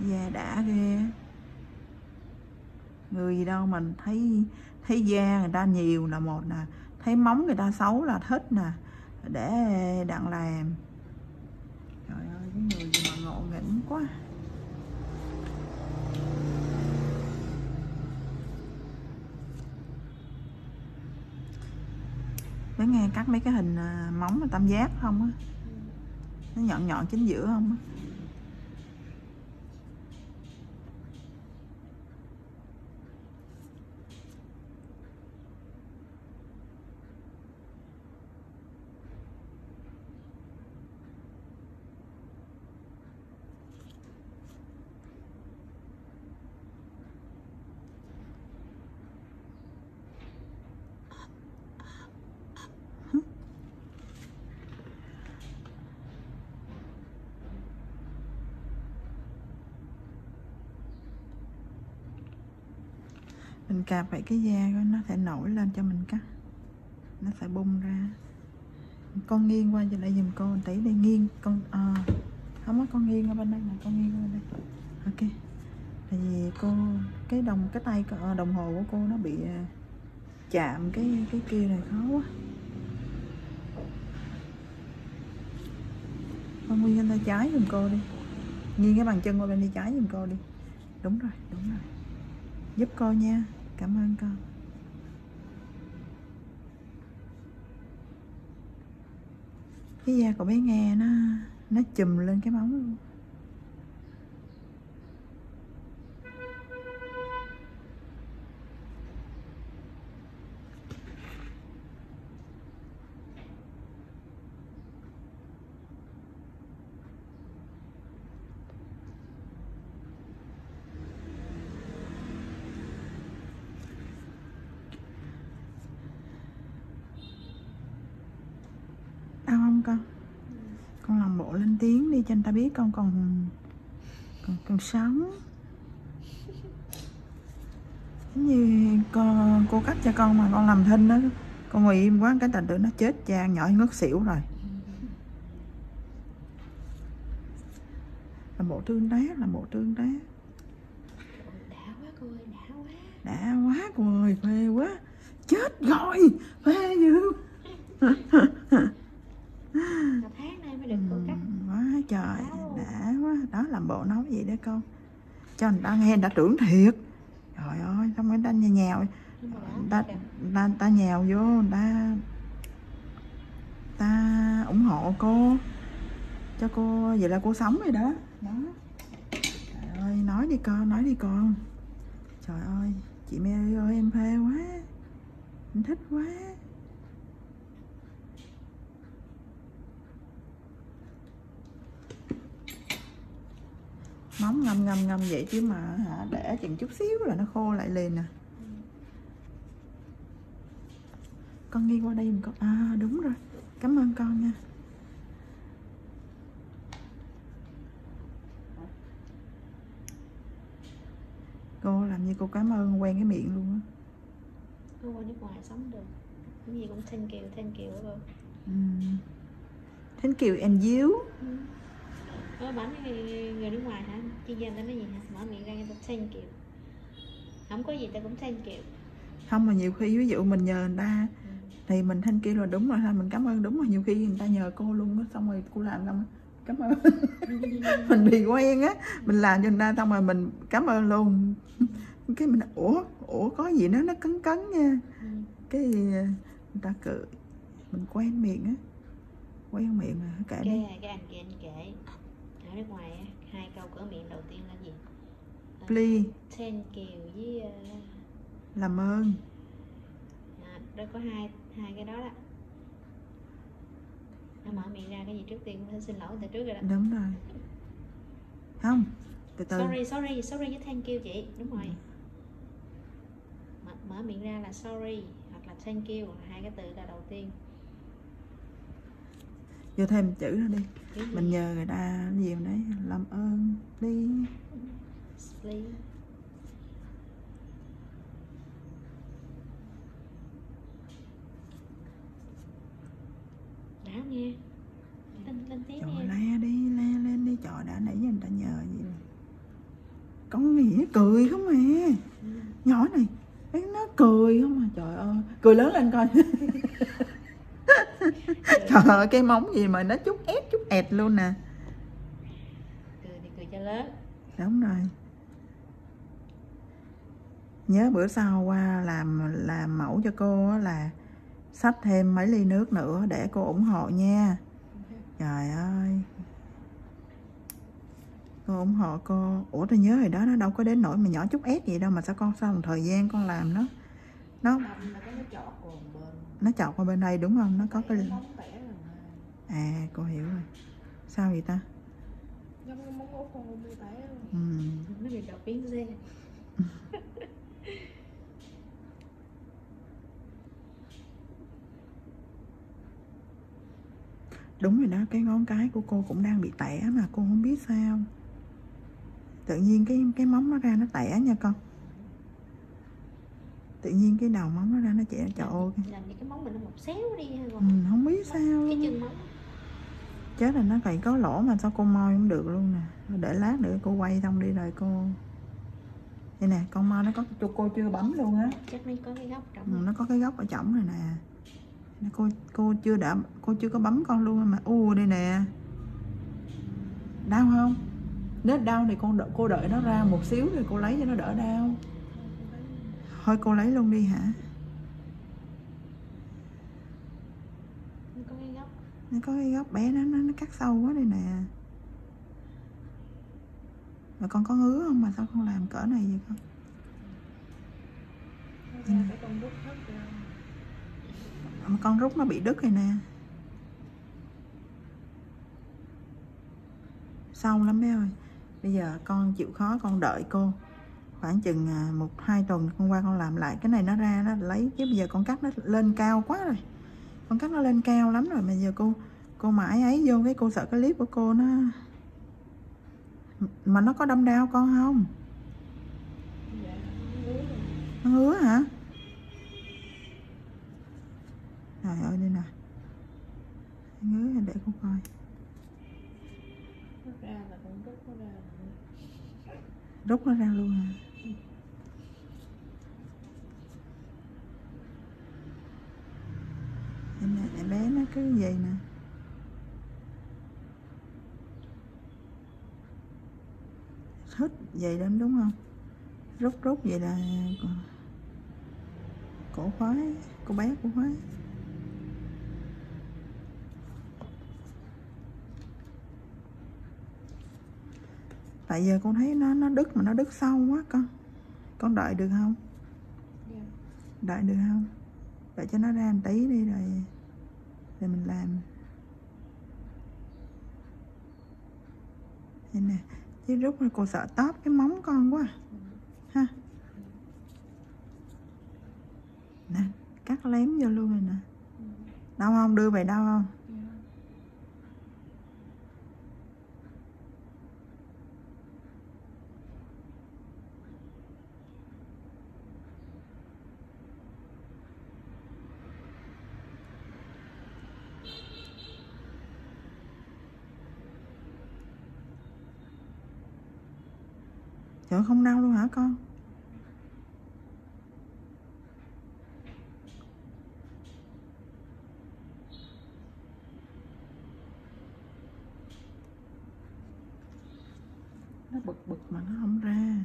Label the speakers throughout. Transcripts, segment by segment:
Speaker 1: Da đã ghê. Người gì đâu mình thấy da người ta nhiều là một nè, thấy móng người ta xấu là thích nè, để đặng làm. Trời ơi, cái người gì mà ngộ nghĩnh quá. Mới nghe cắt mấy cái hình móng mà tam giác không á, nó nhọn nhọn chính giữa không á. Mình cạp vậy cái da nó sẽ nổi lên cho mình cắt, nó sẽ bung ra. Con nghiêng qua cho lại giùm cô tí đi, nghiêng con không có, con nghiêng ở bên đây nè, con nghiêng ở bên đây. Ok. Tại vì cô cái tay đồng hồ của cô nó bị chạm cái kia này khó quá. Con nghiêng tay trái giùm cô đi, nghiêng cái bàn chân qua bên tay trái giùm cô đi. Đúng rồi, giúp cô nha, cảm ơn con. Cái da của bé Nghe nó chùm lên cái móng luôn. Đau không con? Con làm bộ lên tiếng đi cho người ta biết con còn sống. Giống như cô cắt cho con mà con làm thinh đó, con ngồi im quá cái thành tựu nó chết cha, nhỏ ngất xỉu rồi. Làm bộ tương tác.
Speaker 2: Đã quá cô ơi,
Speaker 1: đã quá cô ơi, phê quá, chết rồi, phê dữ.
Speaker 2: Một tháng nay mới được cô cắt.
Speaker 1: Quá trời, đã quá. Đó, làm bộ nói vậy đó con, cho người ta nghe người ta tưởng thiệt. Trời ơi, xong người ta nhào ta nhào vô, người ta ủng hộ cô, cho cô vậy là cô sống rồi đó. Trời ơi, nói đi con. Trời ơi, chị Mary ơi, em phê quá, em thích quá. Móng ngâm vậy chứ mà để chừng chút xíu là nó khô lại liền nè. Con nghiêng qua đây giùm con. Đúng rồi, cảm ơn con nha. Cô làm như cô cảm ơn quen cái miệng luôn á.
Speaker 2: Cô qua nước ngoài sống được, cái gì cũng thank you đó cô.
Speaker 1: Thank you and you.
Speaker 2: Bắn người nước ngoài hả? Chuyên gia ta nói gì hả? Mở miệng ra người ta thank you. Không có gì ta cũng thank you.
Speaker 1: Không, mà nhiều khi ví dụ mình nhờ người ta thì mình thank you là đúng rồi, mình cảm ơn đúng rồi. Nhiều khi người ta nhờ cô luôn á, xong rồi cô làm cảm ơn. Mình bị quen á, mình làm cho người ta xong rồi mình cảm ơn luôn. Cái mình ủa có gì nó cấn nha. Cái người ta cười, mình quen miệng á, quen miệng mà kệ đi.
Speaker 2: Cái anh kia anh kể ở nước ngoài á, 2 câu cửa miệng đầu tiên là gì?
Speaker 1: Please,
Speaker 2: thank you với
Speaker 1: làm ơn.
Speaker 2: Đó có hai cái đó. Nó mở miệng ra cái gì trước tiên cũng phải xin lỗi từ trước rồi đó.
Speaker 1: Đúng rồi. Không, từ từ.
Speaker 2: Sorry với thank you chị, đúng rồi. Mở miệng ra là sorry hoặc là thank you, hai cái từ là đầu tiên.
Speaker 1: Vô thêm chữ nữa đi. Mình nhờ người ta gì đấy, làm ơn, please.
Speaker 2: Đã nghe. Lên tiếng
Speaker 1: Trời,
Speaker 2: nghe.
Speaker 1: le lên đi, trời, đã nãy giờ người ta nhờ gì rồi. gì nó cười không à. Nhỏ này nó cười không à, trời ơi, cười lớn lên coi. Trời ơi, cái móng gì mà nó chút ét luôn nè.
Speaker 2: Cười thì cười cho lớn.
Speaker 1: Đúng rồi. Nhớ bữa sau qua làm mẫu cho cô là xách thêm mấy ly nước nữa để cô ủng hộ nha. Trời ơi, cô ủng hộ cô. Ủa tôi nhớ rồi đó, nó đâu có đến nỗi mà nhỏ chút ét gì đâu mà sao con, sau một thời gian con làm nó chọt qua bên đây đúng không, nó có cái. À cô hiểu rồi. Sao vậy ta?
Speaker 2: Nó bị đọc biến dê.
Speaker 1: Đúng rồi đó, cái ngón cái của cô cũng đang bị tẻ mà cô không biết sao. Tự nhiên cái móng nó ra nó tẻ nha con. Tự nhiên cái đầu móng nó ra nó chẻ, trời ơi.
Speaker 2: Làm như cái móng mình nó một xéo đi ha.
Speaker 1: Không biết sao
Speaker 2: cái
Speaker 1: luôn.
Speaker 2: chân móng.
Speaker 1: Chết rồi, nó phải có lỗ mà sao cô moi không được luôn nè. Để lát nữa cô quay xong đi rồi cô. Đây nè, con moi nó có, cô chưa bấm luôn á.
Speaker 2: Chắc nó có cái góc trống.
Speaker 1: Nó có cái góc ở trỏng này nè. Cô chưa có bấm con luôn mà. Đây nè. Đau không? Nếu đau thì cô đợi nó ra một xíu rồi cô lấy cho nó đỡ đau. Thôi cô lấy luôn đi hả?
Speaker 2: Nó có cái góc.
Speaker 1: Nó có cái góc bé nó cắt sâu quá đây nè. Mà con có ngứa không mà sao con làm cỡ này vậy con? Mà con rút nó bị đứt rồi nè. Sâu lắm bé ơi. Bây giờ con chịu khó con đợi cô khoảng chừng 1-2 tuần con qua con làm lại cái này nó ra nó lấy, chứ bây giờ con cắt nó lên cao quá rồi. Con cắt nó lên cao lắm rồi, mà giờ cô mãi ấy vô cái cô sợ cái clip của cô nó. Mà nó có đâm đau con không? Nó ngứa hả? Trời ơi đây nè. Ngứa để cô coi. Rút nó ra luôn hả? Em bé nó cứ vậy nè. Thích vậy đó đúng không? Rút vậy là cổ khoái, cô bé cổ khoái. Tại giờ con thấy nó đứt mà nó đứt sâu quá con đợi được không? Đợi được không? Đợi cho nó ra một tí đi rồi mình làm. Đây nè, chứ rút rồi cô sợ tóp cái móng con quá ha. Nè, cắt lém vô luôn rồi nè. Đau không? Đưa về đau không? Trời, không đau luôn hả con? Nó bực mà nó không ra.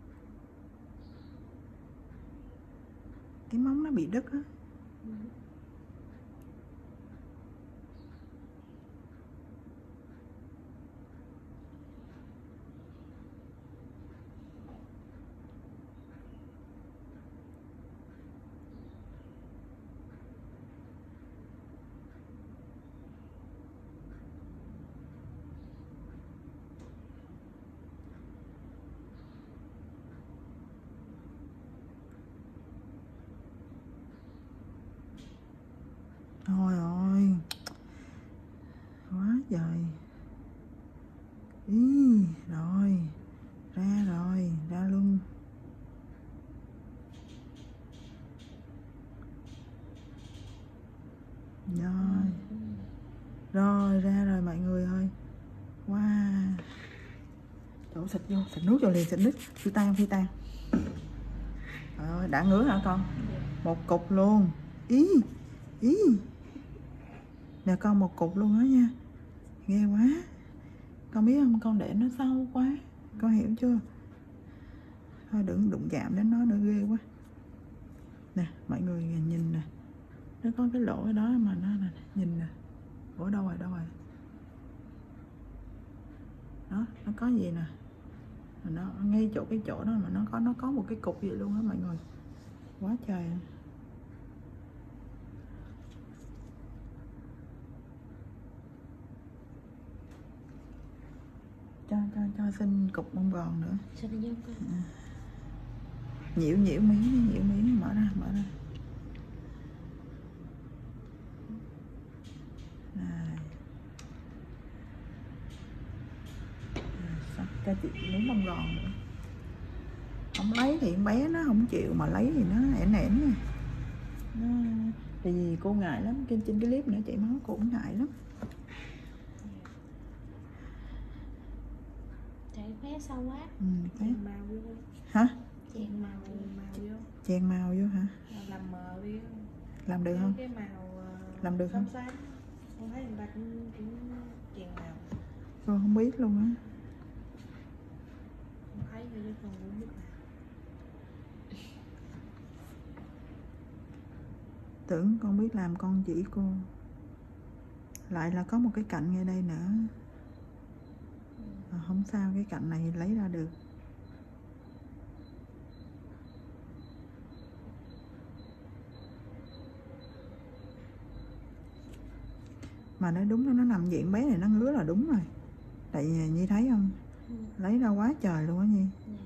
Speaker 1: Cái móng nó bị đứt á. Thôi ơi, quá trời. Ý, rồi ra luôn. Rồi ra rồi mọi người ơi. Wow. Đổ xịt vô, xịt nước vô liền, xịt nước. Phi tan. Đã ngứa hả con? Một cục luôn. Ý. Nè con, một cục luôn đó nha. Ghê quá. Con biết không, con để nó sâu quá. Con hiểu chưa? Thôi đừng đụng chạm đến nó nữa, ghê quá. Nè, mọi người nhìn nè. Nó có cái lỗ ở đó mà nó nè, nhìn nè. Ủa đâu rồi? Đó, nó có gì nè. Nó ngay chỗ cái chỗ đó mà nó có một cái cục gì luôn á mọi người. Quá trời. Cho xin cục bông gòn nữa.
Speaker 2: Xin vô con.
Speaker 1: Nhiễu miếng, mở ra. Này. Cho chị miếng bông gòn nữa. Không lấy thì con bé nó không chịu, mà lấy thì nó ẻn nha. Tại vì cô ngại lắm, trên cái clip nữa chảy máu cô cũng ngại lắm.
Speaker 2: Chạy khóe sâu quá.
Speaker 1: Chèn
Speaker 3: màu vô.
Speaker 1: Hả?
Speaker 3: Chèn màu vô.
Speaker 1: Chèn màu vô hả?
Speaker 3: Làm mờ đi.
Speaker 1: Làm được không?
Speaker 3: Cái màu
Speaker 1: làm được không?
Speaker 3: xám. Con thấy người ta cũng chèn màu.
Speaker 1: Cô không biết luôn á.
Speaker 3: Con thấy rồi chứ con cũng biết làm.
Speaker 1: Tưởng con biết làm, con chỉ cô. Lại là có một cái cạnh ngay đây nữa. Không sao, cái cạnh này lấy ra được. Mà nói đúng, nó nằm diện bé này nó ngứa là đúng rồi. Tại vì Nhi thấy không, lấy ra quá trời luôn á Nhi.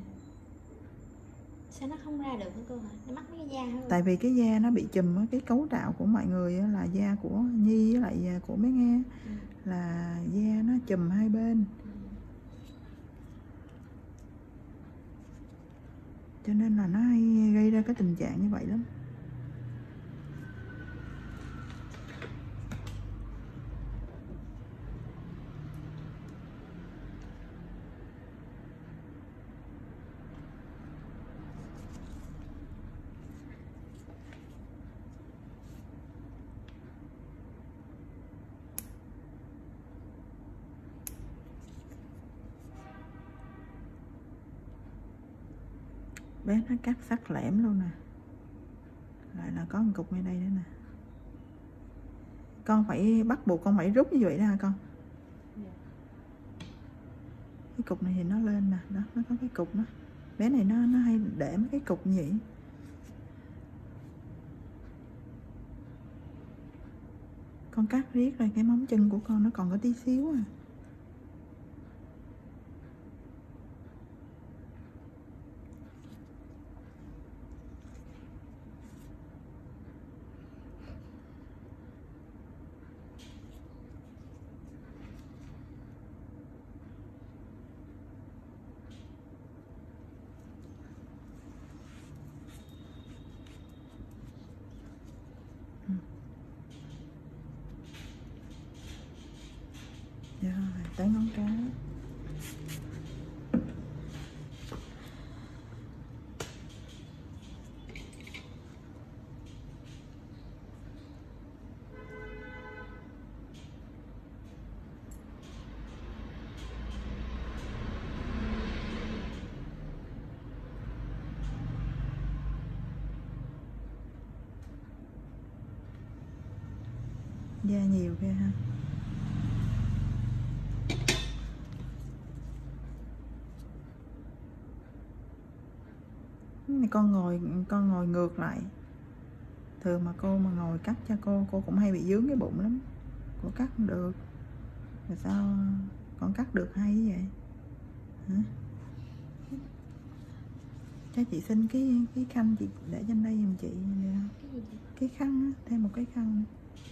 Speaker 2: Sao nó không ra được hả cô hả? Nó mắc cái da hả?
Speaker 1: Tại vì cái da nó bị chùm á, cái cấu tạo của mọi người á, là da của Nhi với lại da của bé Nghe là da nó chùm hai bên. Cho nên là nó hay gây ra cái tình trạng như vậy lắm. Bé nó cắt sắc lẻm luôn nè. Lại là có một cục ngay đây nữa nè. Con phải bắt buộc con phải rút như vậy đó hả con? Cái cục này thì nó lên nè. Đó, nó có cái cục đó. Bé này nó hay để mấy cái cục như vậy. Con cắt riết rồi cái móng chân của con nó còn có tí xíu à. Rồi, tới ngón cái. Da nhiều ghê ha. Con ngồi ngược lại. Thường mà cô mà ngồi cắt cho cô cũng hay bị dướng cái bụng lắm. Cô cắt không được. Rồi sao con cắt được hay vậy? Hả? Cho chị xin cái khăn chị để trên đây giùm chị được không? Cái khăn á, thêm một cái khăn.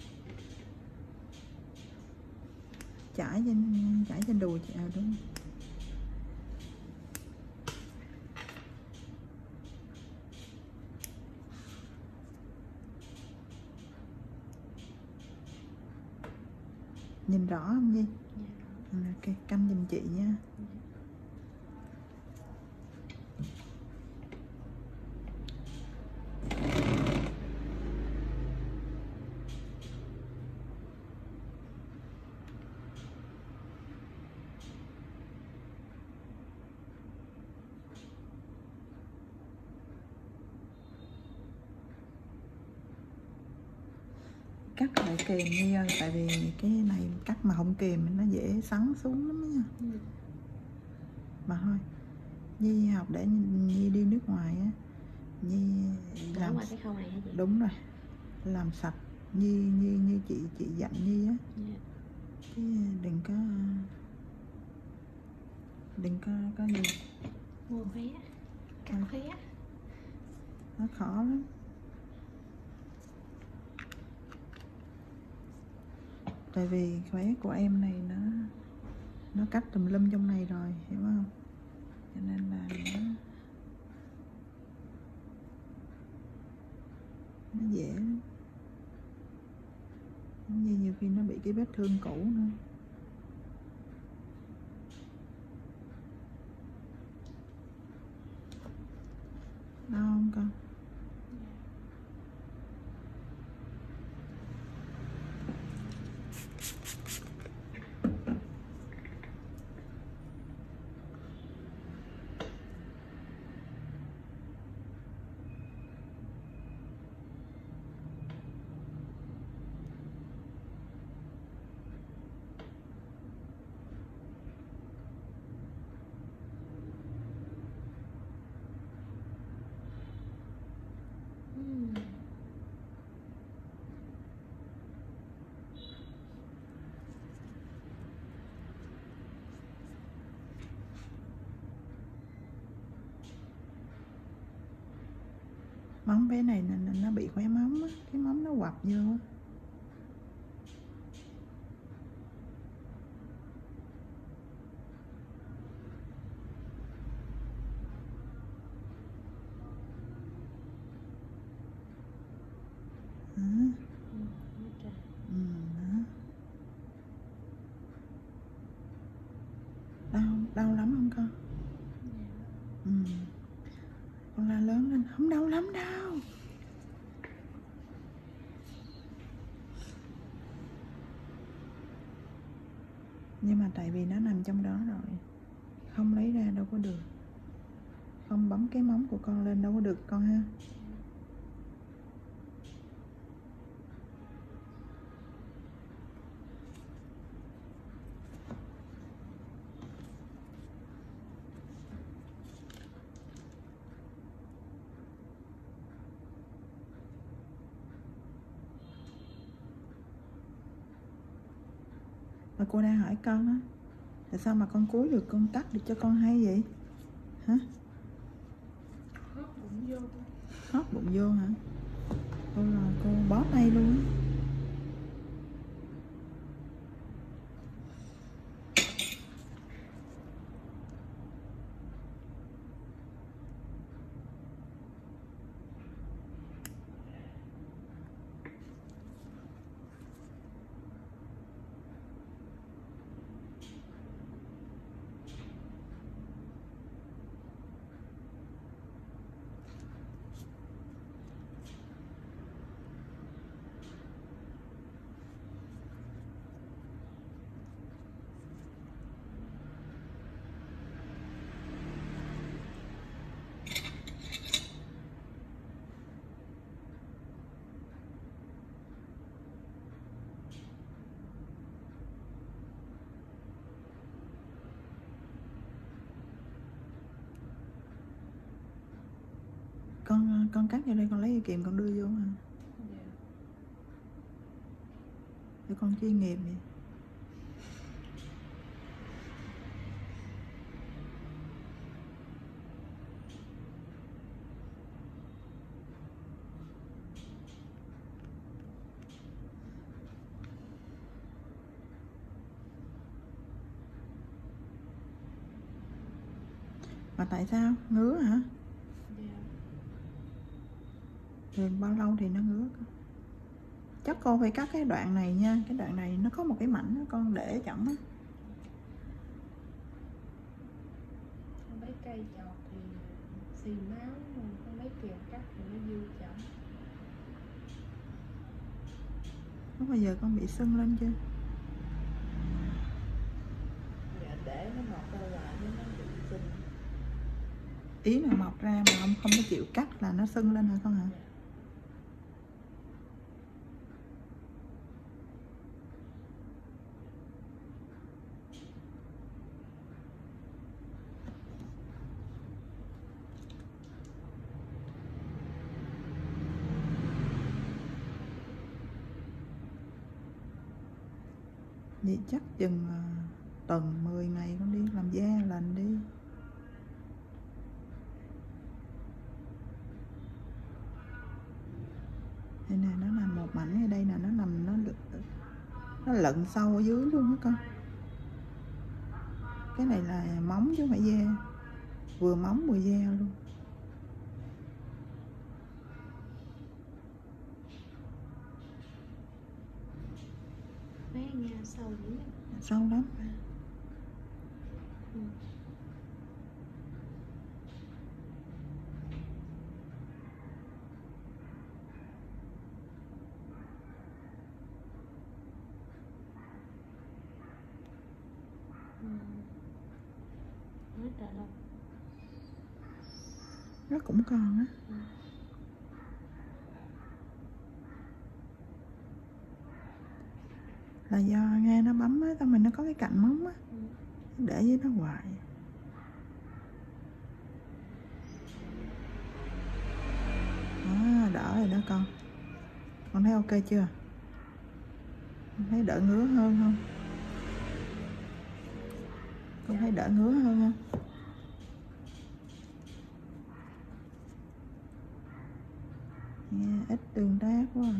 Speaker 1: Trải trên đùi chị. Đúng. Nhìn rõ không Nhi? Ok, canh giùm chị nha. cắt lại kềm Nhi ơi, tại vì cái này cắt mà không kềm nó dễ sắn xuống lắm nha. Mà thôi, Nhi học để Nhi đi nước ngoài á, Nhi
Speaker 2: làm ngoài cái khâu này hả chị?
Speaker 1: đúng rồi, làm sạch như chị dặn Nhi á. Chứ đừng có gì
Speaker 2: Mua khóe, cắt khóe
Speaker 1: nó khó lắm. Tại vì khóe của em này nó cắt tùm lum trong này rồi, hiểu không? Cho nên là nó dễ lắm. Giống như nhiều khi nó bị cái vết thương cũ nữa. Đau không con? Móng bé này nó bị khóe móng á, cái móng nó quặp vô á. Đau lắm không con? Con la lớn lên, không đau lắm đâu. Nhưng mà tại vì nó nằm trong đó rồi, không lấy ra đâu có được. Không bấm cái móng của con lên đâu có được con ha. Mà cô đang hỏi con á, tại sao mà con cúi được con cắt được cho con hay vậy? Hả?
Speaker 3: Hót bụng vô.
Speaker 1: Hót bụng vô hả? Cô bó tay luôn á. Con cắt vô đây, con lấy dây kìm con đưa vô hả? Để con chuyên nghiệp vậy. Mà tại sao? Ngứa hả? Rồi bao lâu thì nó ngứa? Chắc cô phải cắt cái đoạn này nha. Cái đoạn này nó có một cái mảnh đó, con để chậm á.
Speaker 3: Con lấy cây chọt thì xì máu, con lấy kìm cắt thì nó dư chậm.
Speaker 1: Có bao giờ con bị sưng lên chưa?
Speaker 3: Dạ, để nó mọc ra lại nó bị sưng.
Speaker 1: Ý là mọc ra mà không có chịu cắt là nó sưng lên hả con hả? Vậy chắc chừng tuần 10 ngày con đi làm da lành đi. Đây nè, nó nằm một mảnh ở đây nè, nó nằm nó lận sâu ở dưới luôn á con. Cái này là móng chứ không phải da, vừa móng vừa da luôn.
Speaker 2: Mấy nhà sâu dữ lắm.
Speaker 1: Sâu lắm.
Speaker 2: Ừ. Ừ. Nói trời đâu.
Speaker 1: Nó cũng còn á.
Speaker 2: Ừ.
Speaker 1: Là do nghe nó bấm á, xong mình nó có cái cạnh móng á,
Speaker 2: Ừ.
Speaker 1: để với nó hoài. Đỡ rồi đó con. Con thấy ok chưa? Con thấy đỡ ngứa hơn không? Con thấy đỡ ngứa hơn không? Nghe ít tương tác quá à.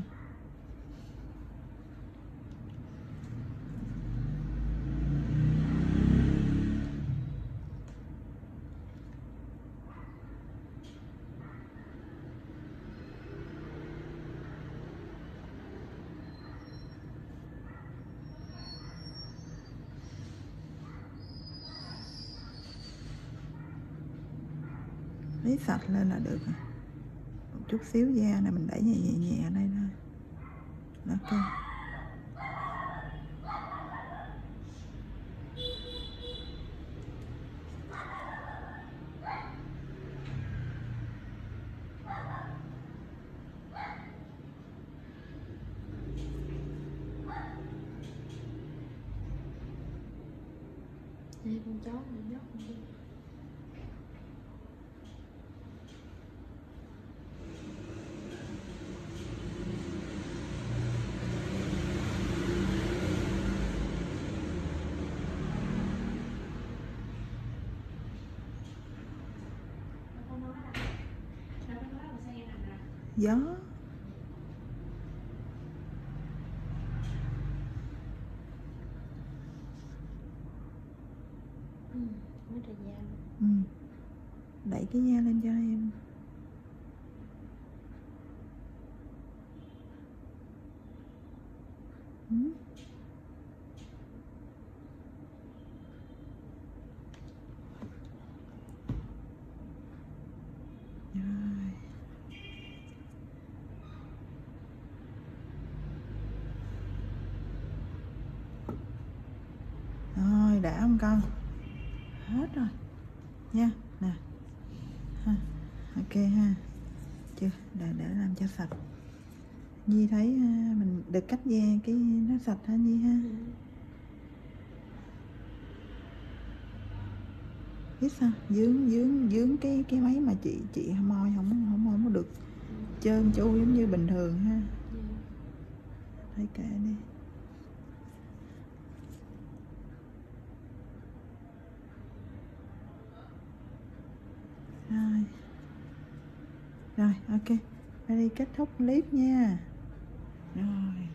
Speaker 1: Lấy sạch lên là được rồi. Một chút xíu da này mình đẩy nhẹ nhẹ nhẹ ở đây thôi. Ok.
Speaker 2: Đây con chó này nhóc con đi.
Speaker 1: Gió.
Speaker 2: Ừ. Nói trời da luôn.
Speaker 1: Ừ. Đẩy cái da lên cho em. Ừ. Rồi. Rồi, đã không con? Hết rồi nha. Nè ha. Ok ha. Chưa, để làm cho sạch. Nhi thấy mình được cắt da cái nó sạch hả Nhi ha?
Speaker 2: Ừ.
Speaker 1: Biết sao? Dướng cái máy mà chị môi không có được trơn tru giống như bình thường ha.
Speaker 2: Ừ.
Speaker 1: Thấy kệ đi. Rồi. Rồi, ok. Đây đi kết thúc clip nha. Rồi.